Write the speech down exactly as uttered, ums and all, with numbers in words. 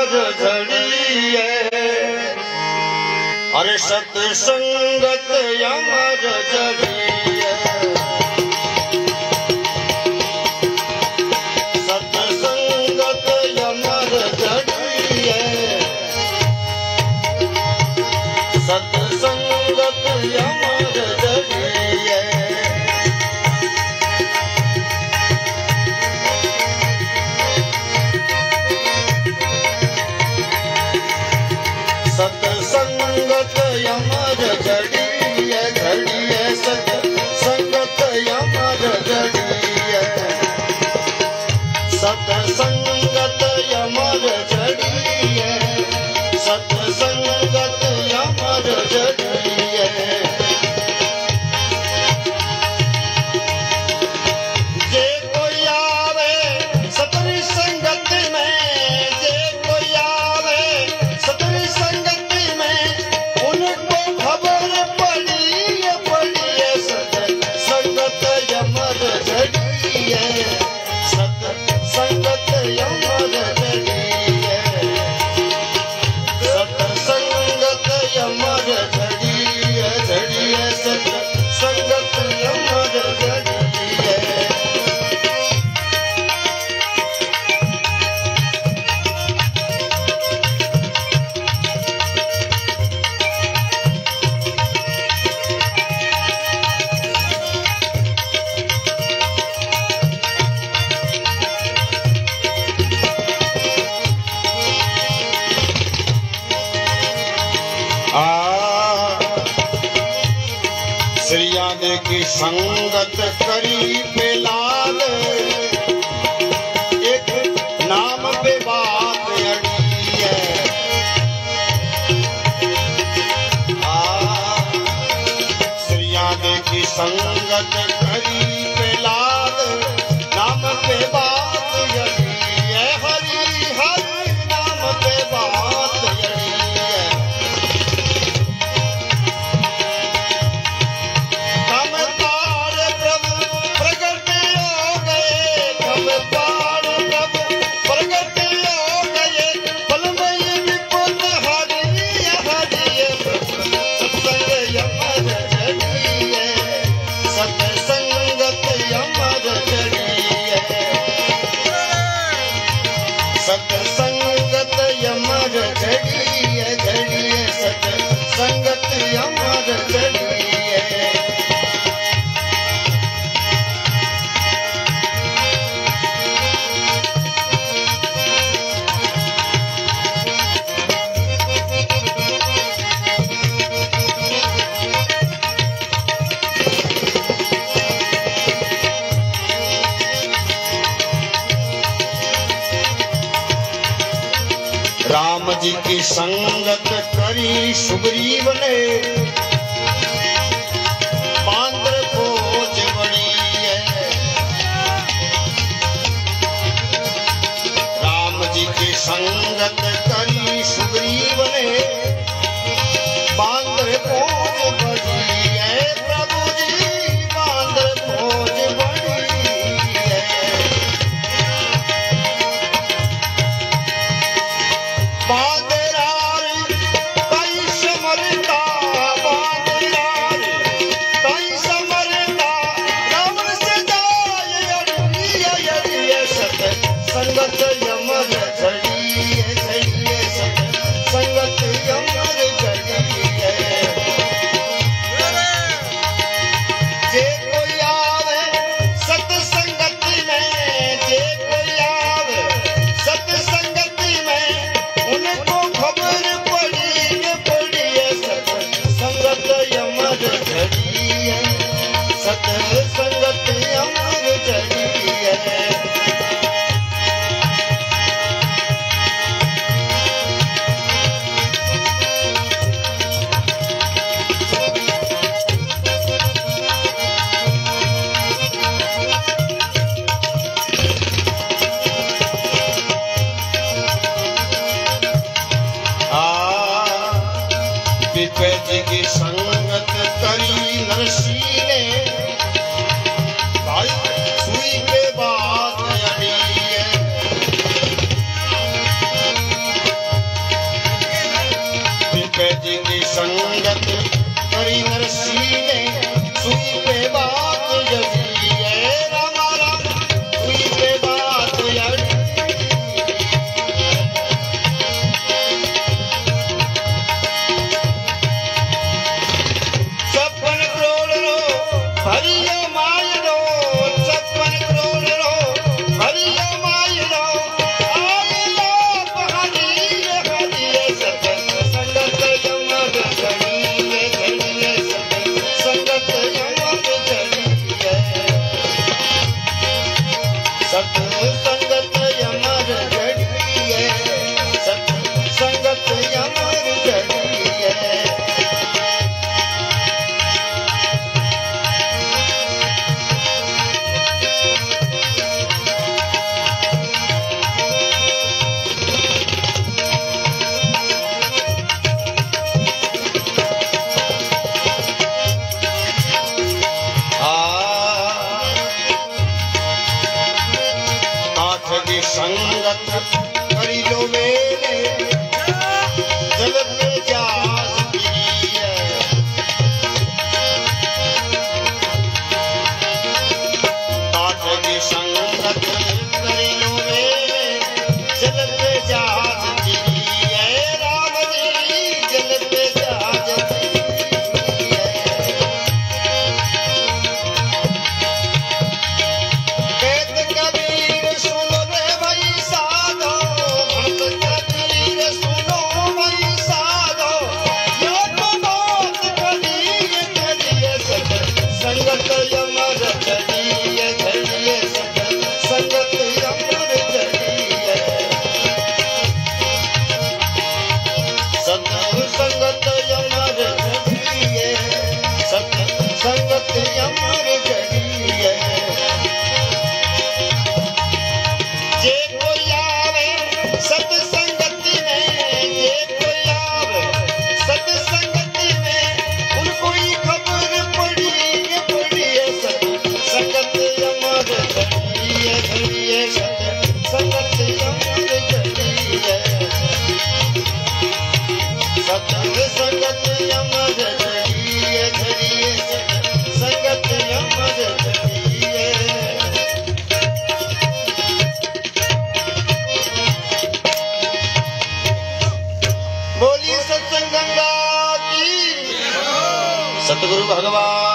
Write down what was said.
अमर झड़िए, अरे सत्संगत अमर झड़िए, सत्संगत अमर झड़िए, सत्संगत अमर झड़िए, सत्संगत अमर झड़िए, झड़िए सत्संगत अमर झड़िए, सत्संगत अमर झड़िए, सत्संगत अमर झड़िए। जे कोई आवे सतरी संगत में, जे कोई आवे सतरी संगत में, उनको खबर पड़ी पड़ी सत्संगत अमर झड़िए, सत्संगत अमर झड़िए, सत्संगत अमर झड़िए, झड़िए सत्संगत अमर झड़िए। श्रियाने की संगत करी पेलाल, एक नाम पे बात अड़ी है। श्रियाने की संगत करी पेलाल, नाम पे बात अड़ी है, हरि हरि नाम पे बात अड़ी है। सत्संगत अमर झड़िए, झड़िए सत्संगत अमर झड़िए। राम जी की संगत करी सुग्रीव ने, बांद्र खोज बड़ी है। राम जी की संगत करी सुग्रीव ने, बांद्र खोज बड़ी है, प्रभु जी बांद्र खोज बड़ी है। बादरारी कई समरता, बादरारी कई समरता, रावण से जाए अड़िए अड़िए, सत्संगत अमर झड़िए, झड़िए सत्संगत अमर झड़िए। जे कोई आवे सत्संगत में, जे कोई आवे सत्संगत में, उनको खबर पड़ी पड़ी सत्संगत अमर झड़िए, सत्संगत अमर झड़िए। जी की संगत करी नरसी ने, भाई सुई के बाद अड़ी है। सतगुरु भगवान